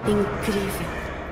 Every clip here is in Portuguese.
Incrível.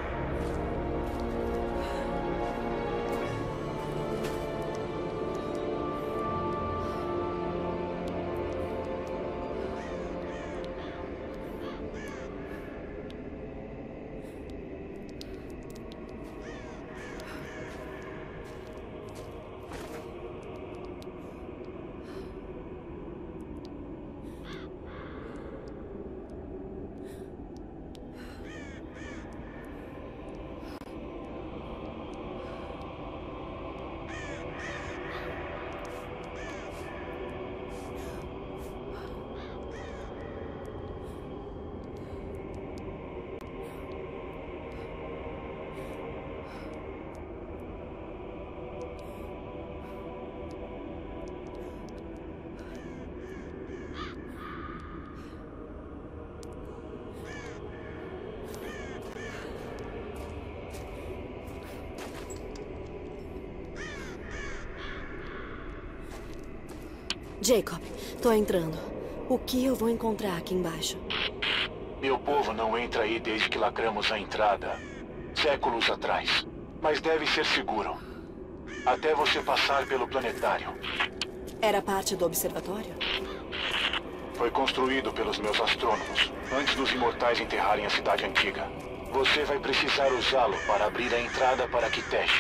Jacob, tô entrando. O que eu vou encontrar aqui embaixo? Meu povo não entra aí desde que lacramos a entrada. Séculos atrás. Mas deve ser seguro. Até você passar pelo planetário. Era parte do observatório? Foi construído pelos meus astrônomos, antes dos imortais enterrarem a cidade antiga. Você vai precisar usá-lo para abrir a entrada para Kitesh.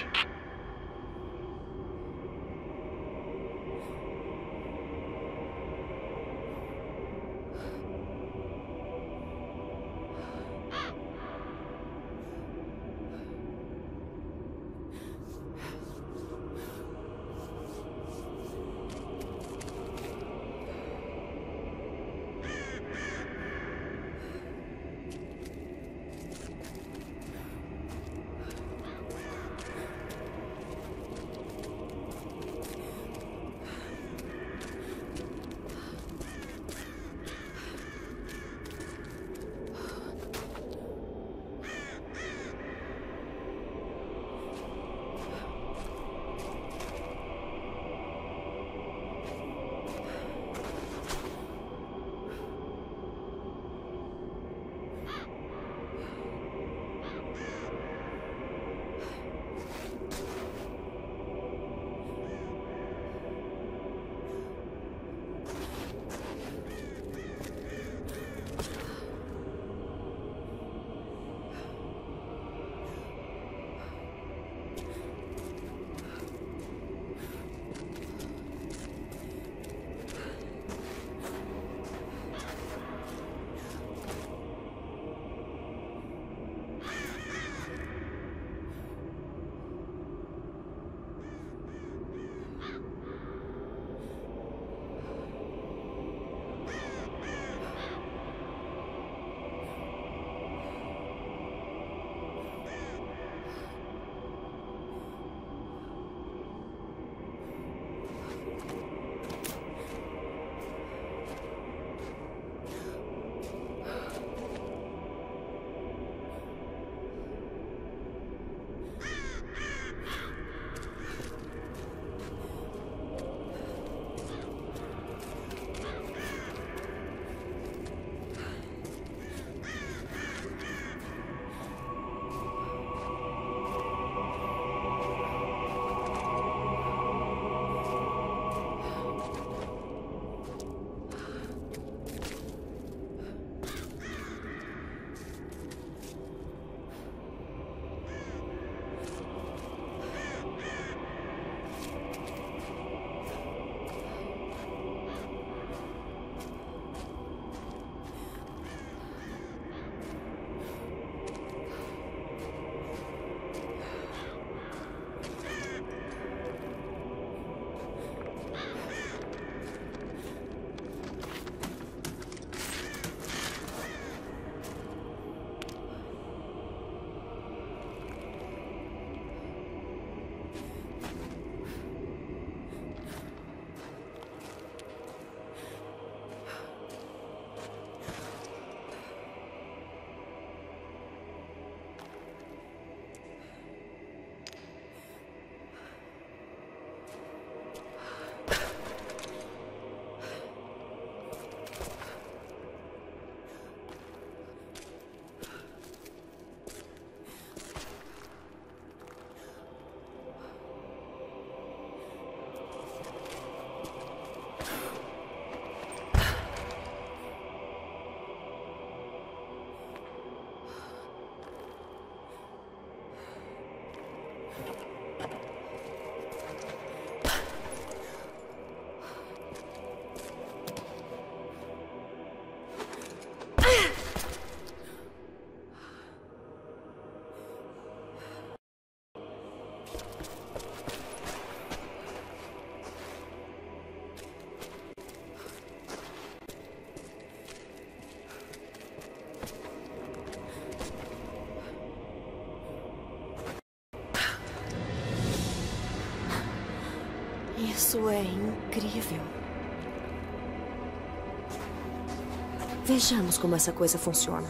Isso é incrível. Vejamos como essa coisa funciona.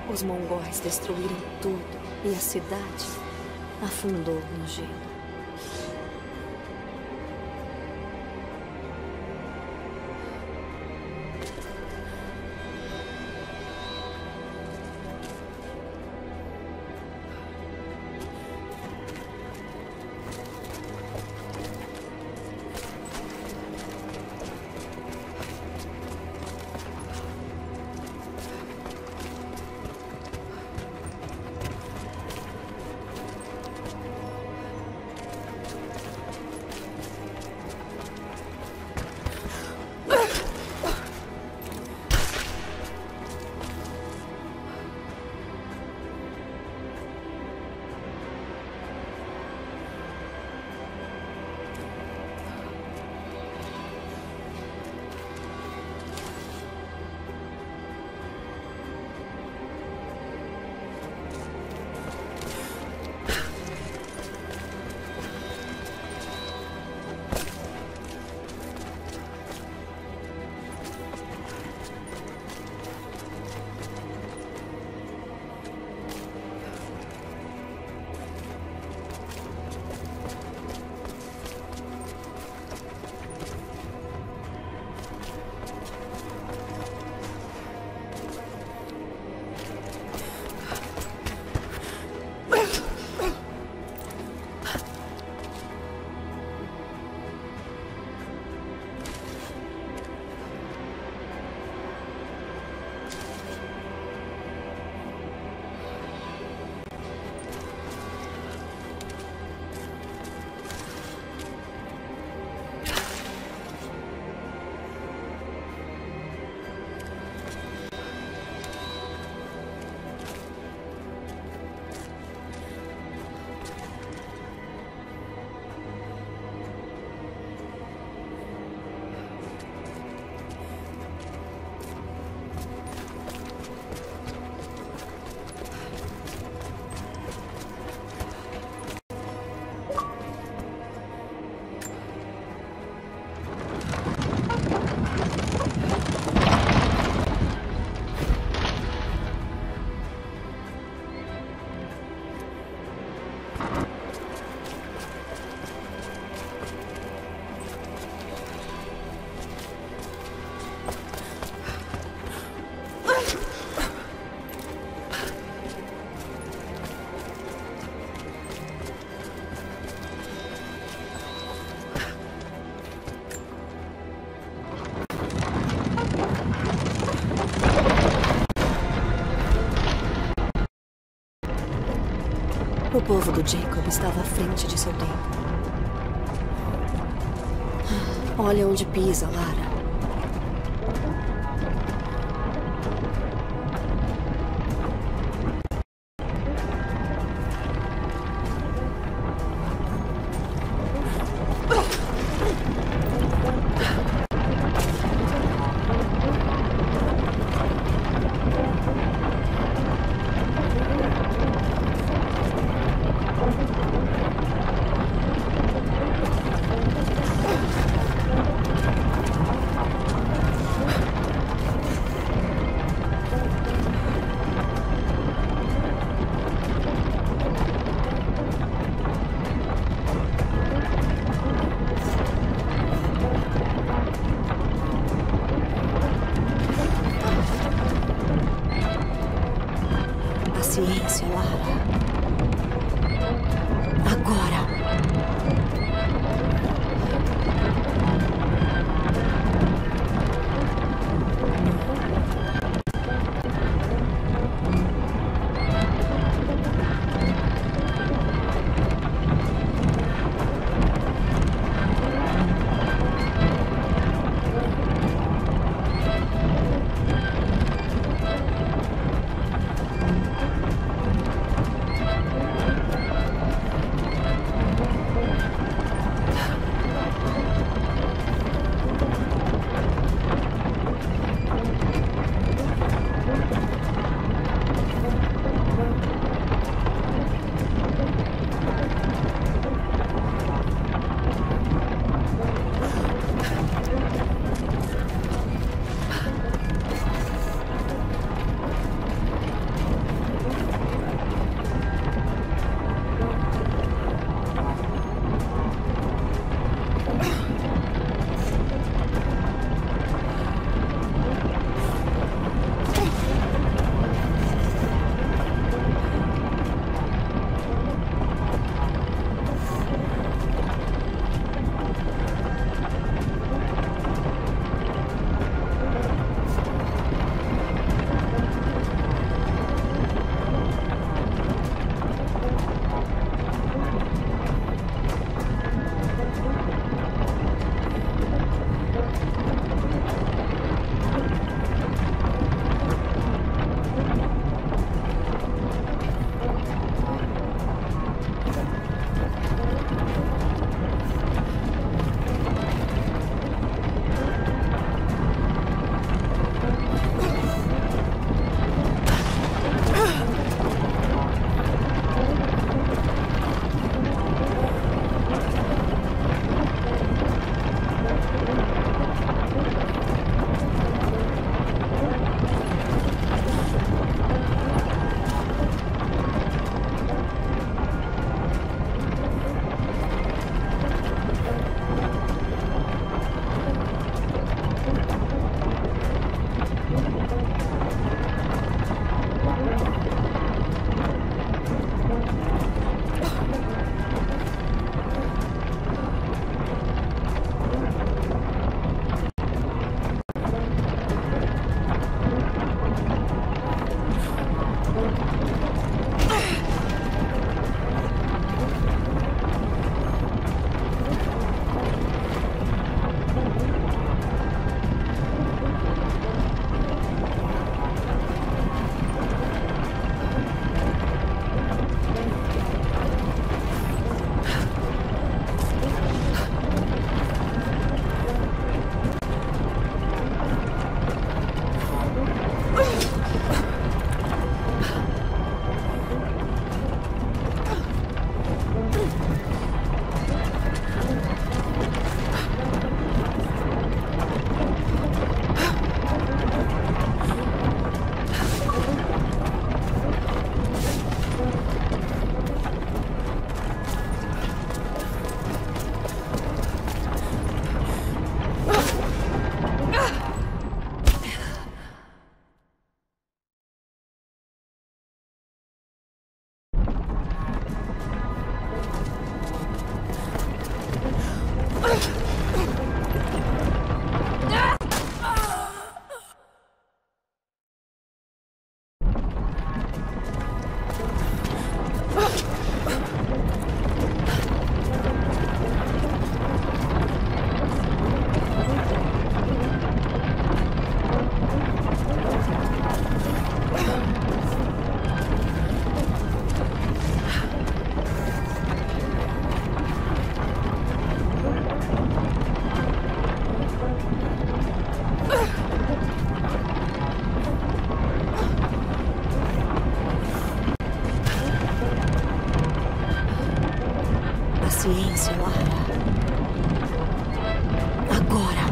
Os mongóis destruíram tudo e a cidade afundou no gelo. O povo do Jacob estava à frente de seu tempo. Olha onde pisa, Lara. Paciência, Lara. Agora. cancelar. Agora.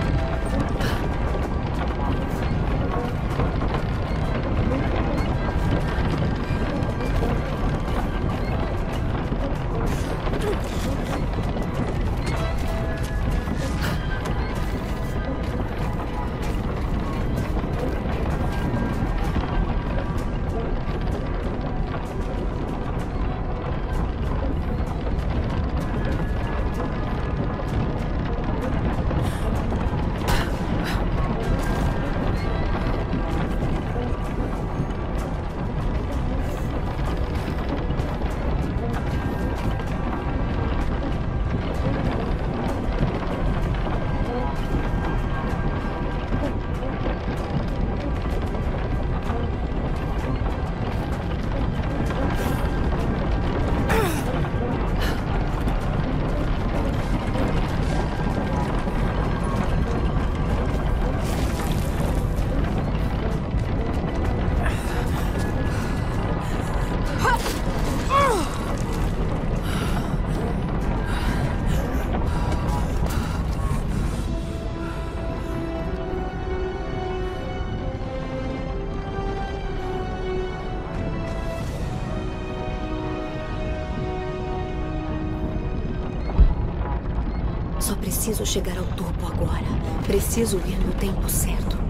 Só preciso chegar ao topo agora. Preciso ir no tempo certo.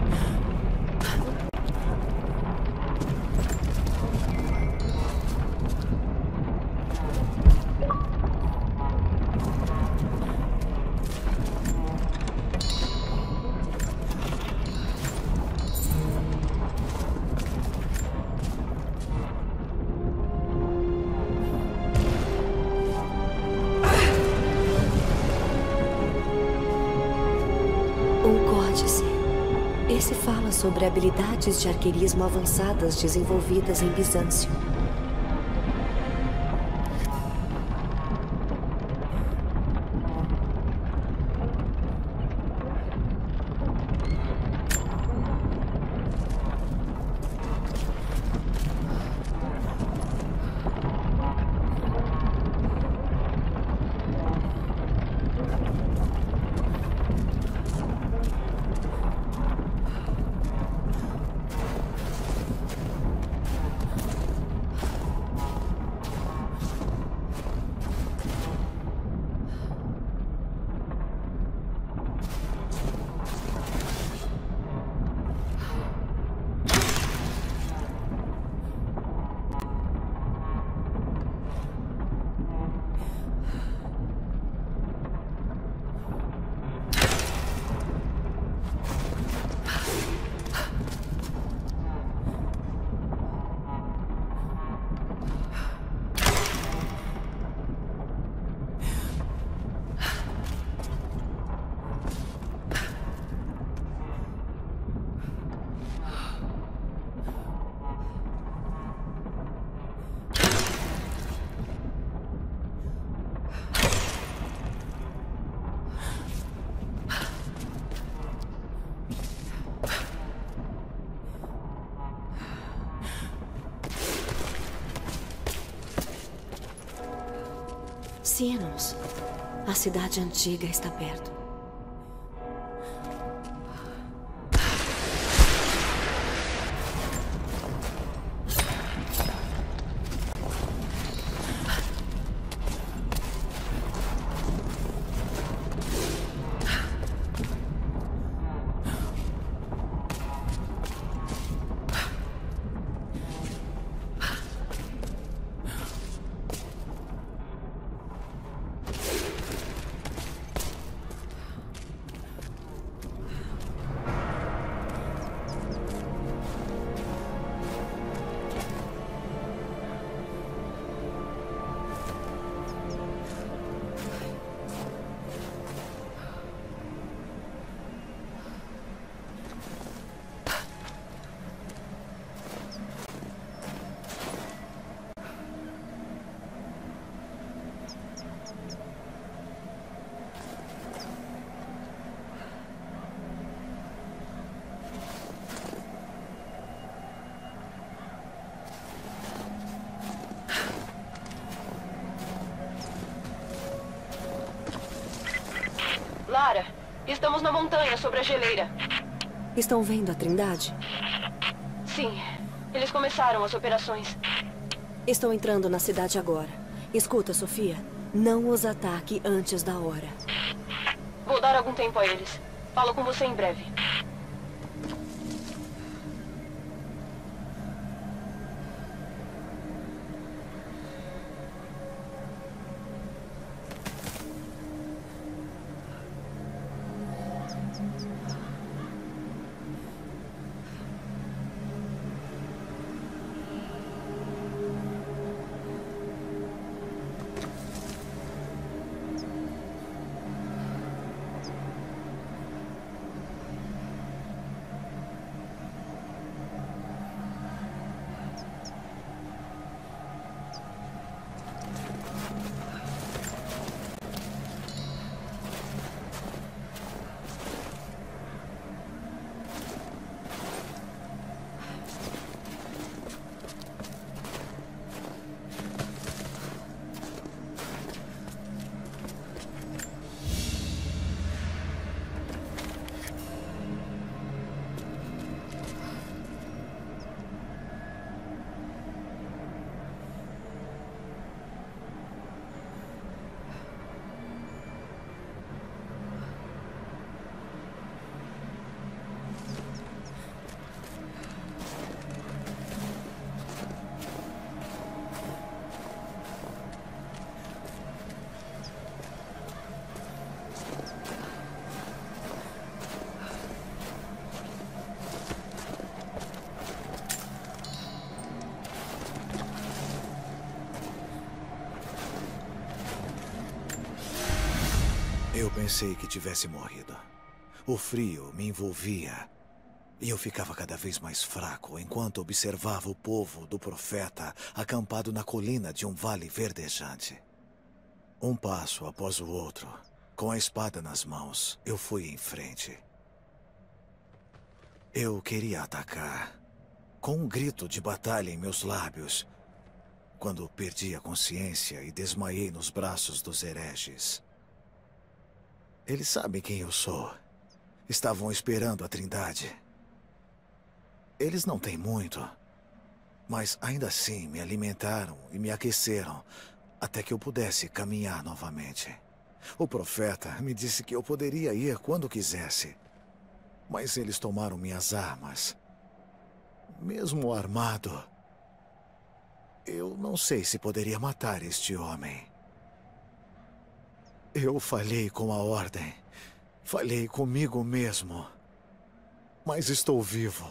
Esse fala sobre habilidades de arqueirismo avançadas desenvolvidas em Bizâncio. Sinos. A cidade antiga está perto. Lara, estamos na montanha sobre a geleira. Estão vendo a Trindade? Sim, eles começaram as operações. Estão entrando na cidade agora. Escuta, Sofia. Não os ataque antes da hora. Vou dar algum tempo a eles. Falo com você em breve. Eu pensei que tivesse morrido. O frio me envolvia e eu ficava cada vez mais fraco enquanto observava o povo do profeta acampado na colina de um vale verdejante. Um passo após o outro, com a espada nas mãos, eu fui em frente. Eu queria atacar, com um grito de batalha em meus lábios, quando perdi a consciência e desmaiei nos braços dos hereges. Eles sabem quem eu sou. Estavam esperando a Trindade. Eles não têm muito, mas ainda assim me alimentaram e me aqueceram até que eu pudesse caminhar novamente. O profeta me disse que eu poderia ir quando quisesse, mas eles tomaram minhas armas. Mesmo armado, eu não sei se poderia matar este homem. Eu falhei com a ordem. Falhei comigo mesmo. Mas estou vivo.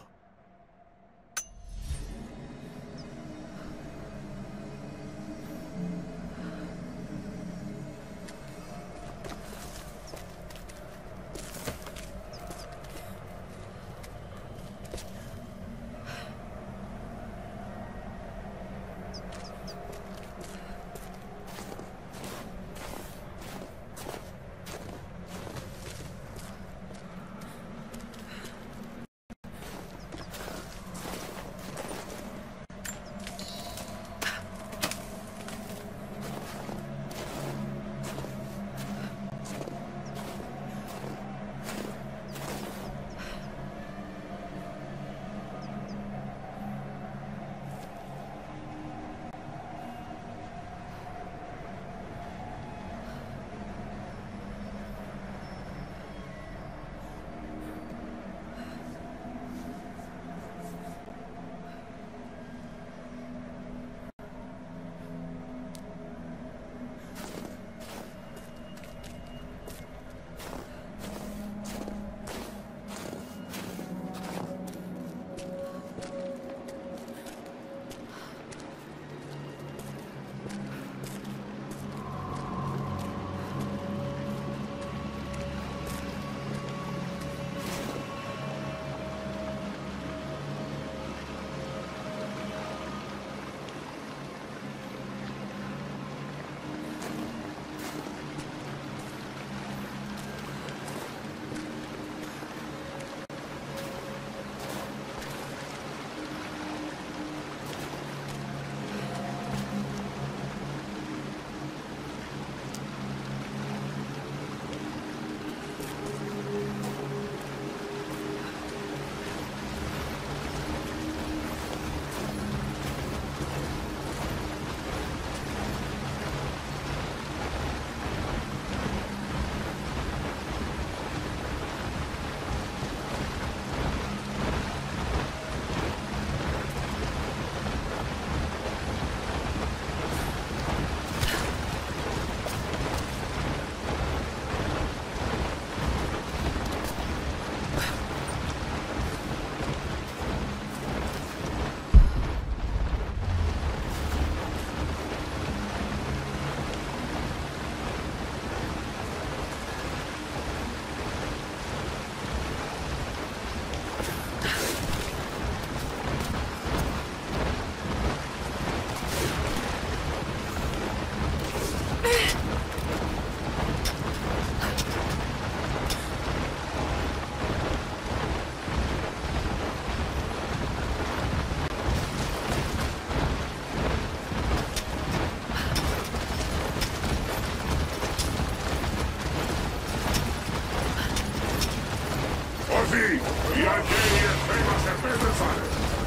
Y allí espérase pensare.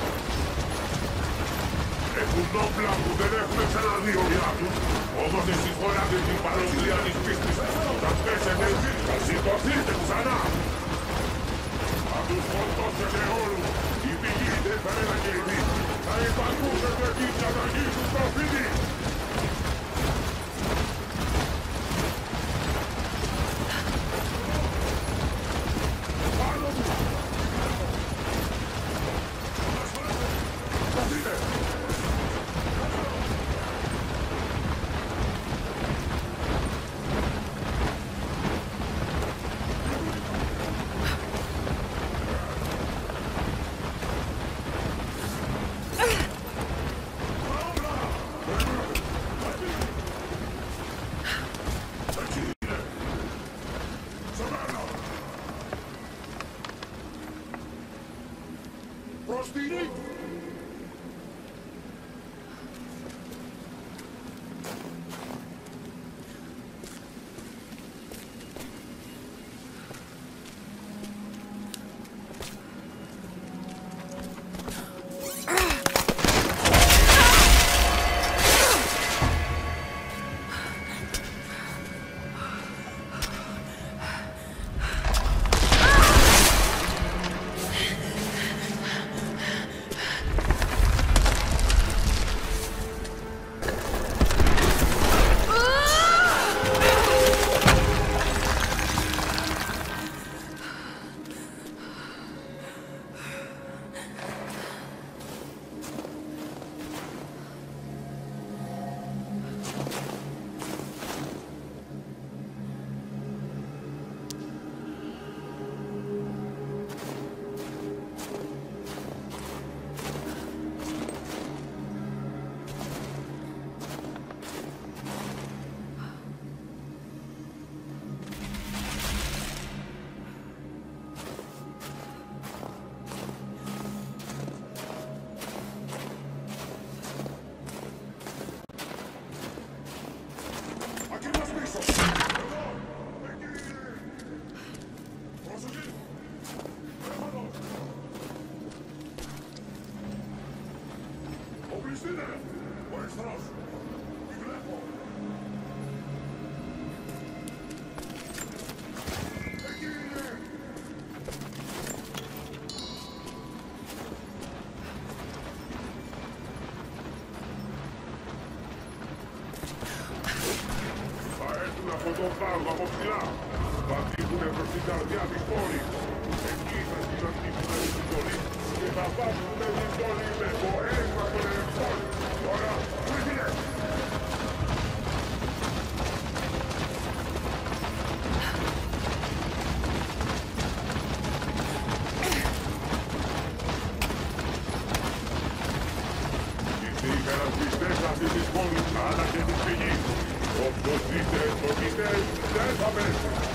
Es un no plan de defensa dioriatum, como si fuera de parodianis pistis, tantes en el la situación sana. A tus fondos de oro y billete para la gente, hay bancos de dicha de allí sus profini. Vamos lá! Batido necessidade de Adipoli! Equipa de Batido Adipoli! Que babado de Adipoli levou essa por Adipoli! Ora, cuide! E siga as tristezas de Adipoli, nada de despedir! Dos títeres, densamente!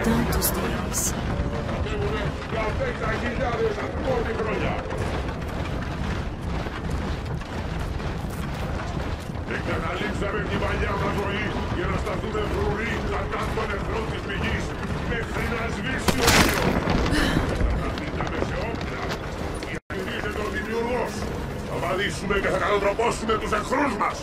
Tantos deles. Αναλήξαμε τη παλιά μας ζωή για να σταθούμε φρουροί κατά τον εχθρό της πηγής μέχρι να σβήσει ο ήλιος. Καταφύγαμε σε όπλα. Διατηρείται ο δημιουργός. Θα βαδίσουμε και θα καλοτροπώσουμε τους εχθρούς μας.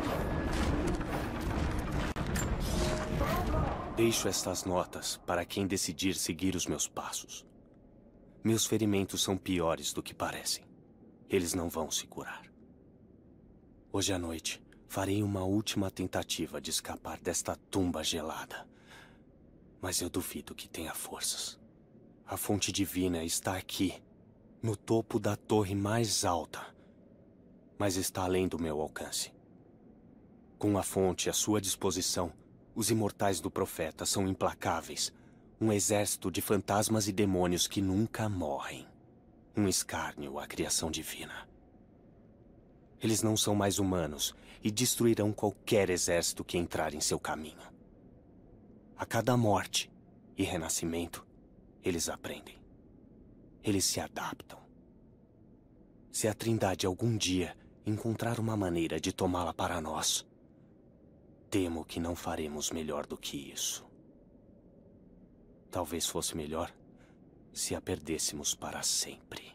Deixo estas notas para quem decidir seguir os meus passos. Meus ferimentos são piores do que parecem. Eles não vão se curar. Hoje à noite, farei uma última tentativa de escapar desta tumba gelada. Mas eu duvido que tenha forças. A fonte divina está aqui, no topo da torre mais alta. Mas está além do meu alcance. Com a fonte à sua disposição, os imortais do profeta são implacáveis. Um exército de fantasmas e demônios que nunca morrem. Um escárnio à criação divina. Eles não são mais humanos e destruirão qualquer exército que entrar em seu caminho. A cada morte e renascimento, eles aprendem. Eles se adaptam. Se a Trindade algum dia encontrar uma maneira de tomá-la para nós, temo que não faremos melhor do que isso. Talvez fosse melhor se a perdêssemos para sempre.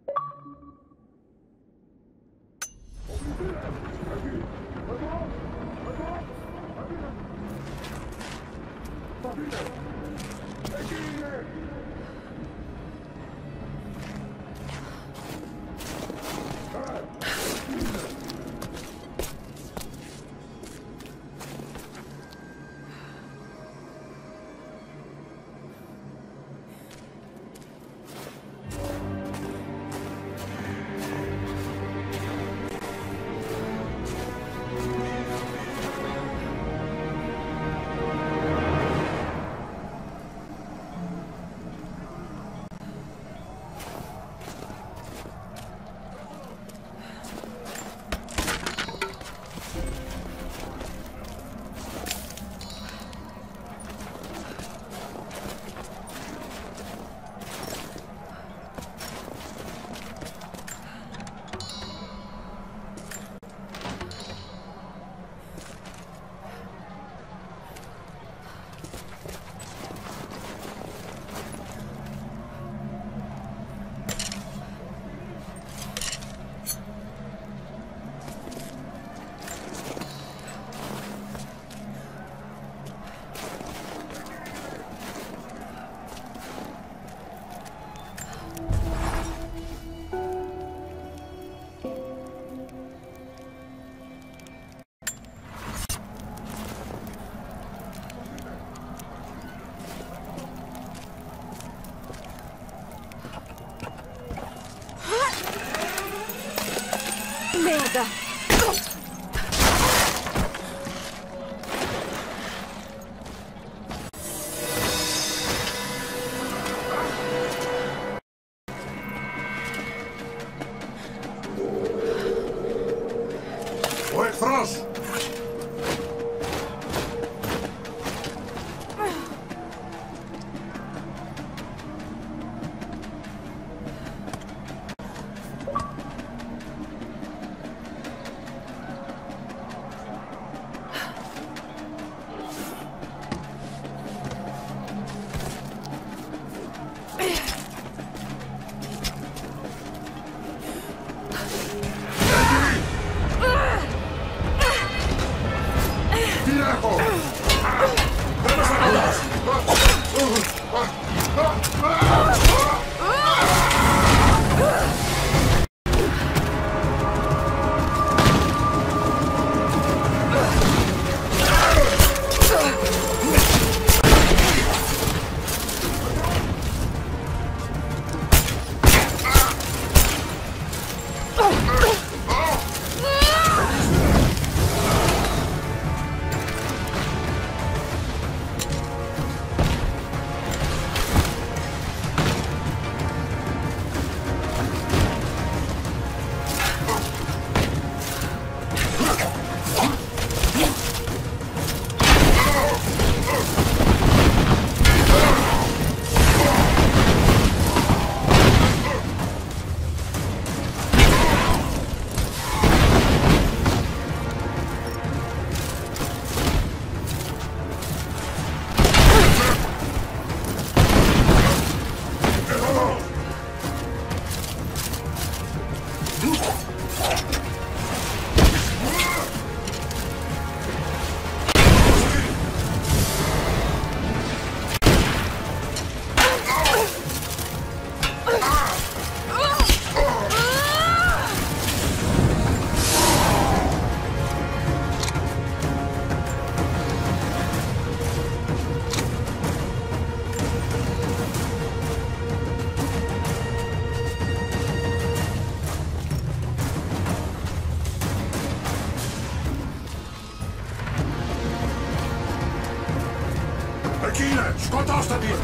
Merda! Ο εχθρός! Väkine, skotasta din!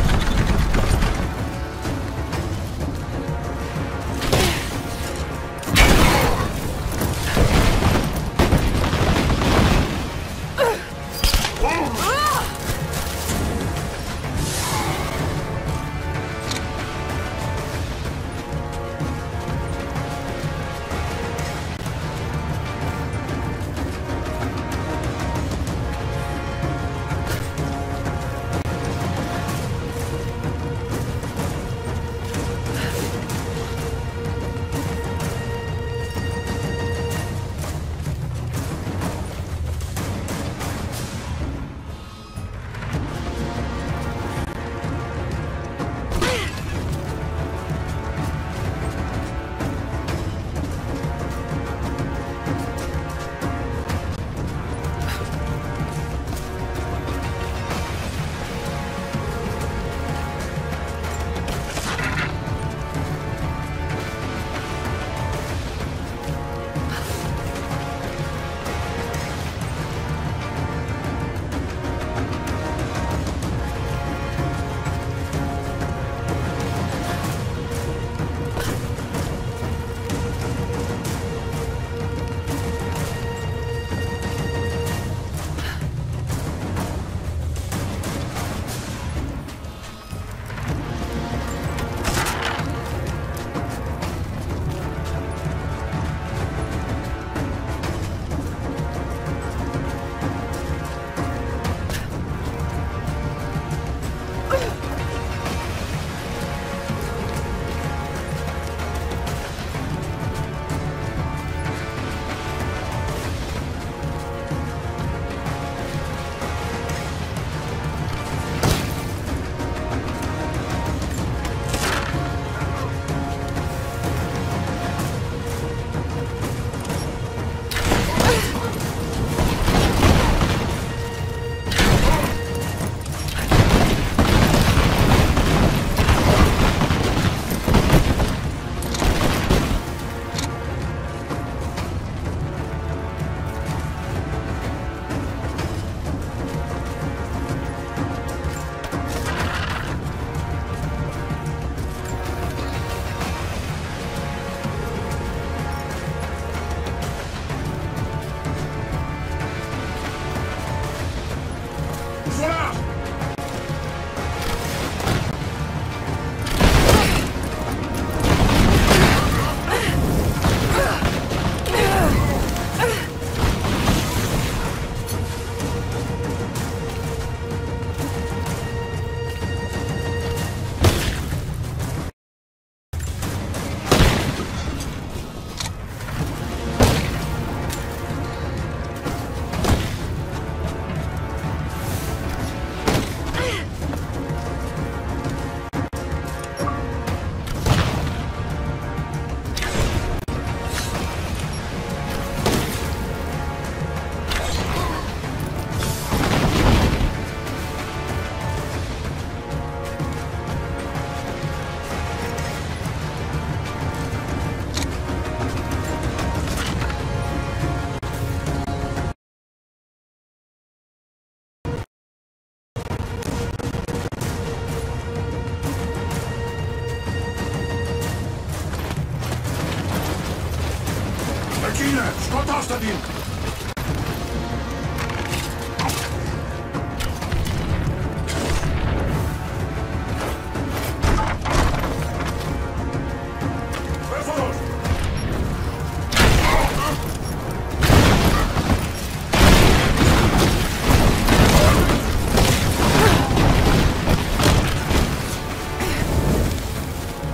Väkine, skotasta din!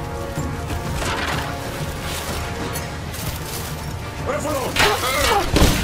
Buffalo!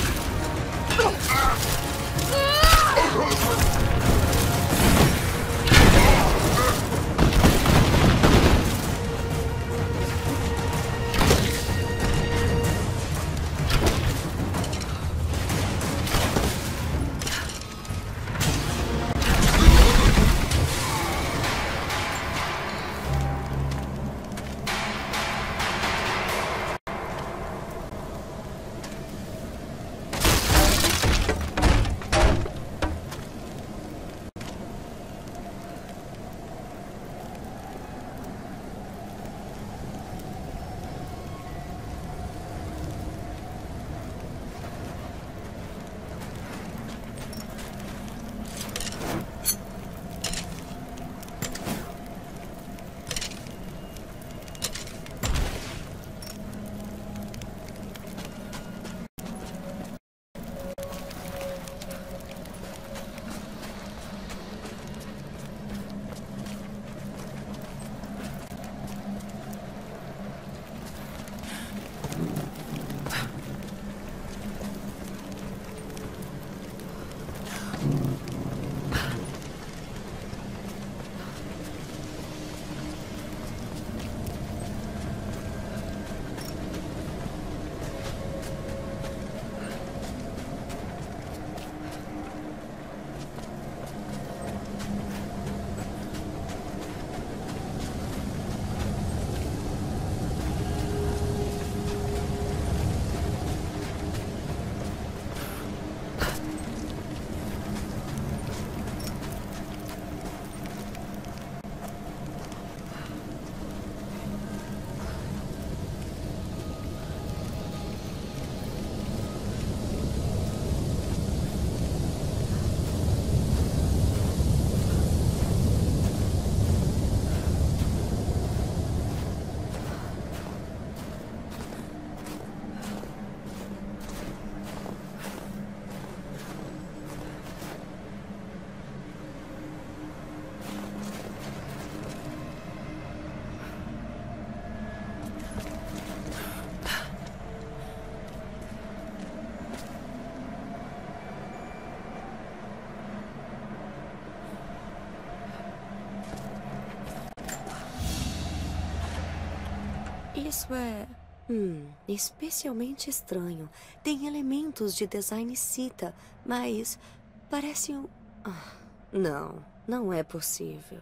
Isso é... especialmente estranho. Tem elementos de design Sita, mas parece um... não, não é possível.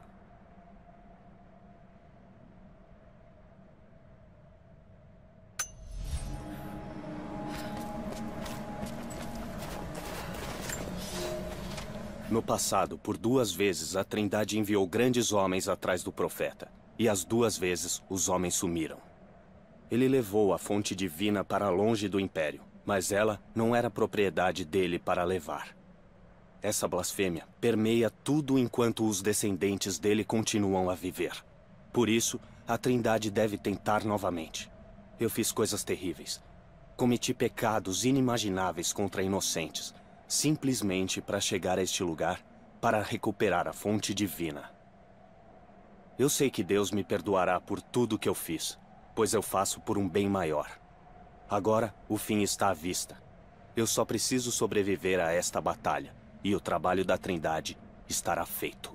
No passado, por 2 vezes, a Trindade enviou grandes homens atrás do profeta. E as 2 vezes, os homens sumiram. Ele levou a fonte divina para longe do Império, mas ela não era propriedade dele para levar. Essa blasfêmia permeia tudo enquanto os descendentes dele continuam a viver. Por isso, a Trindade deve tentar novamente. Eu fiz coisas terríveis. Cometi pecados inimagináveis contra inocentes, simplesmente para chegar a este lugar, para recuperar a fonte divina. Eu sei que Deus me perdoará por tudo que eu fiz, pois eu faço por um bem maior. Agora, o fim está à vista. Eu só preciso sobreviver a esta batalha, e o trabalho da Trindade estará feito.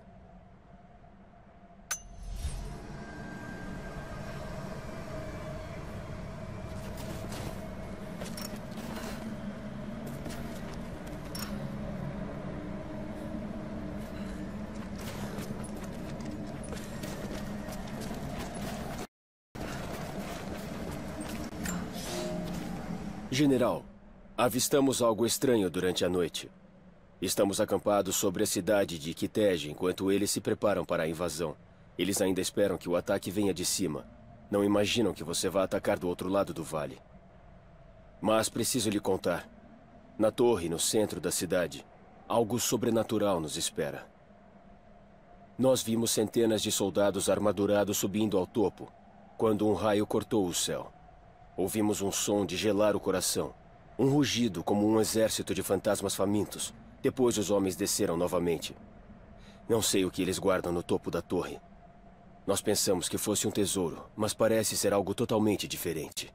General, avistamos algo estranho durante a noite. Estamos acampados sobre a cidade de Kitej enquanto eles se preparam para a invasão. Eles ainda esperam que o ataque venha de cima. Não imaginam que você vá atacar do outro lado do vale. Mas preciso lhe contar. Na torre, no centro da cidade, algo sobrenatural nos espera. Nós vimos centenas de soldados armadurados subindo ao topo, quando um raio cortou o céu. Ouvimos um som de gelar o coração. Um rugido como um exército de fantasmas famintos. Depois os homens desceram novamente. Não sei o que eles guardam no topo da torre. Nós pensamos que fosse um tesouro, mas parece ser algo totalmente diferente.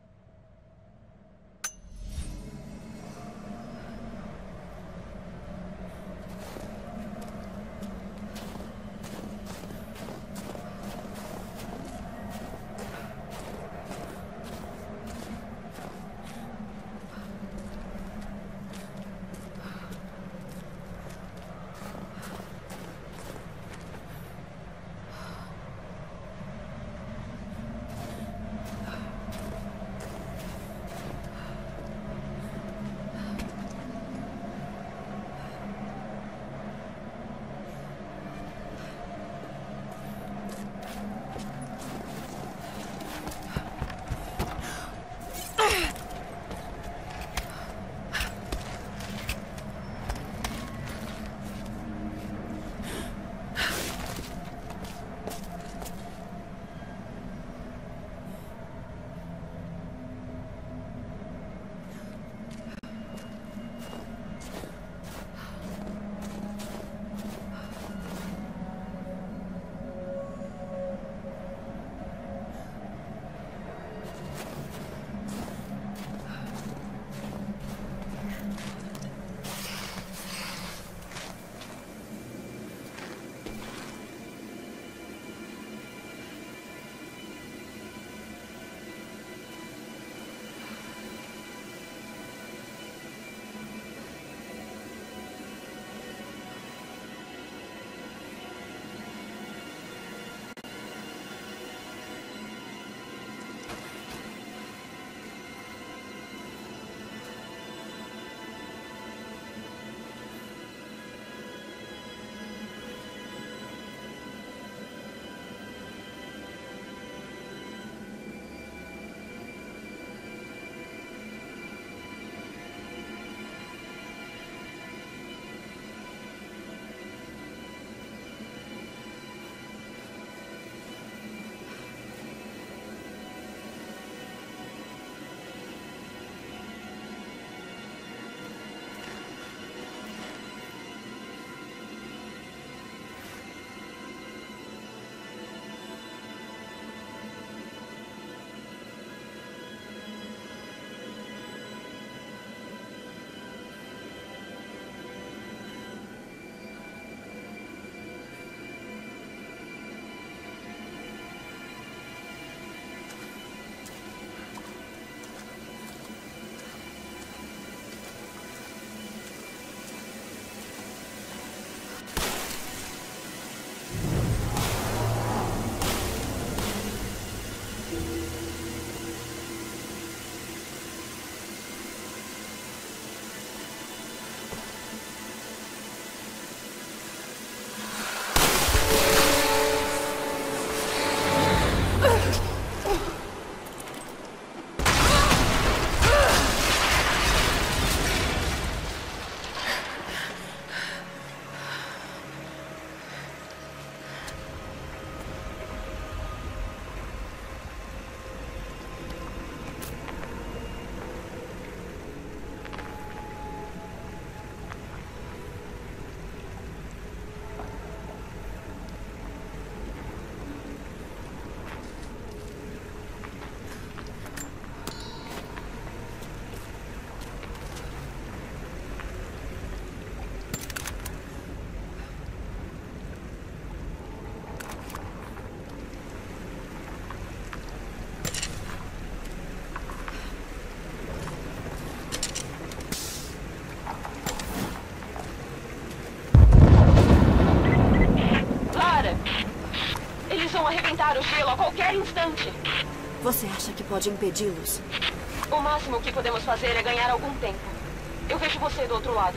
gelo a qualquer instante. Você acha que pode impedi-los? O máximo que podemos fazer é ganhar algum tempo. Eu vejo você do outro lado.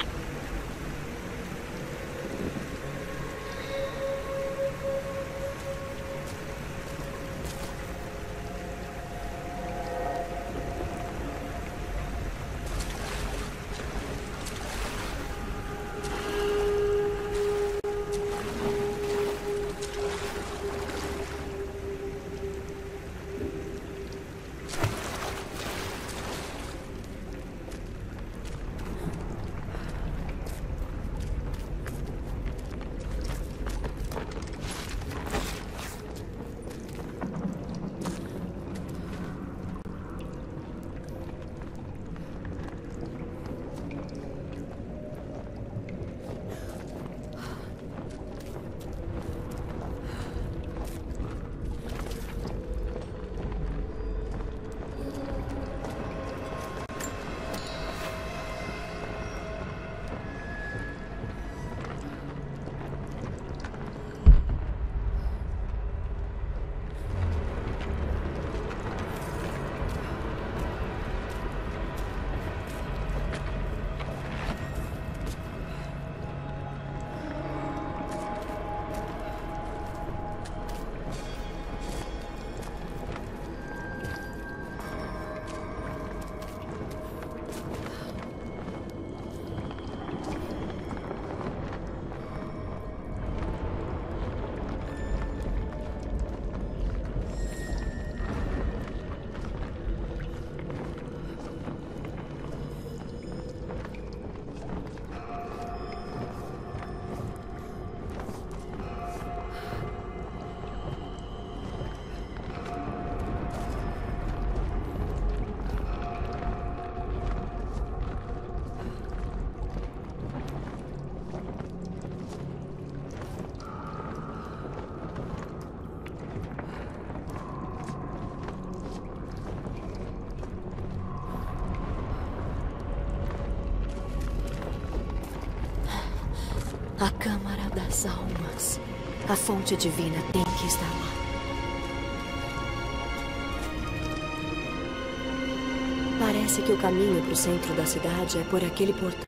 A Câmara das Almas. A fonte divina tem que estar lá. Parece que o caminho para o centro da cidade é por aquele portão.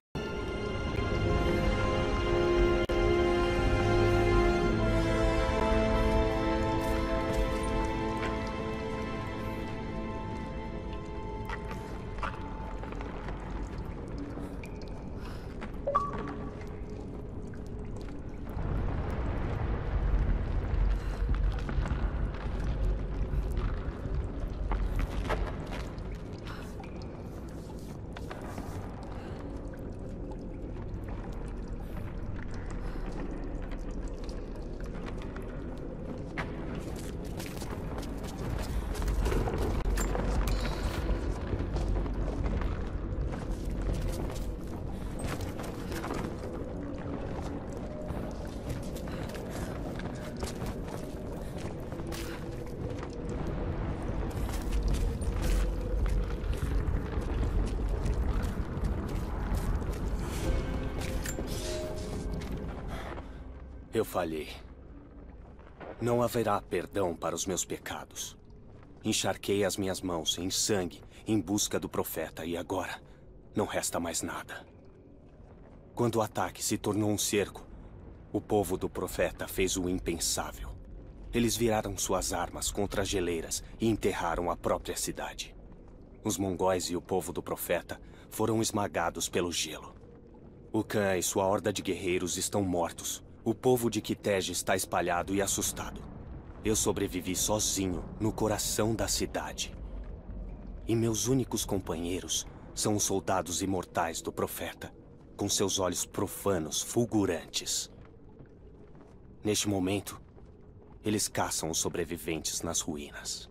Eu falhei. Não haverá perdão para os meus pecados. Encharquei as minhas mãos em sangue em busca do profeta e agora não resta mais nada. Quando o ataque se tornou um cerco, o povo do profeta fez o impensável. Eles viraram suas armas contra as geleiras e enterraram a própria cidade. Os mongóis e o povo do profeta foram esmagados pelo gelo. O Khan e sua horda de guerreiros estão mortos. O povo de Kitej está espalhado e assustado. Eu sobrevivi sozinho no coração da cidade. E meus únicos companheiros são os soldados imortais do profeta, com seus olhos profanos fulgurantes. Neste momento, eles caçam os sobreviventes nas ruínas.